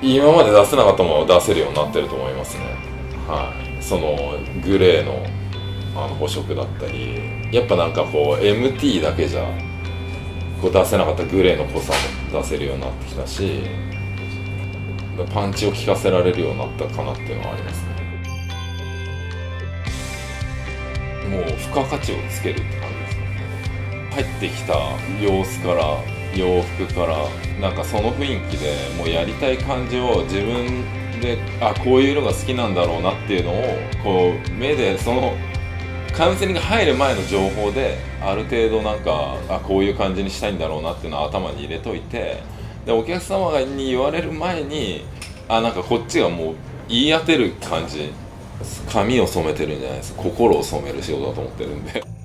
今まで出せなかったものを出せるようになってると思いますね。はい、そのグレーの補色だったり、やっぱなんかこう MT だけじゃこう出せなかったグレーの濃さも出せるようになってきたし、パンチを効かせられるようになったかなっていうのはありますね。もう付加価値をつけるって感じですかね。入ってきた様子から洋服からなんかその雰囲気でもうやりたい感じを自分でこういう色が好きなんだろうなっていうのをこう目でそのカウンセリング入る前の情報である程度なんかこういう感じにしたいんだろうなっていうのを頭に入れといて、でお客様に言われる前になんかこっちがもう言い当てる感じ、髪を染めてるんじゃないです、心を染める仕事だと思ってるんで。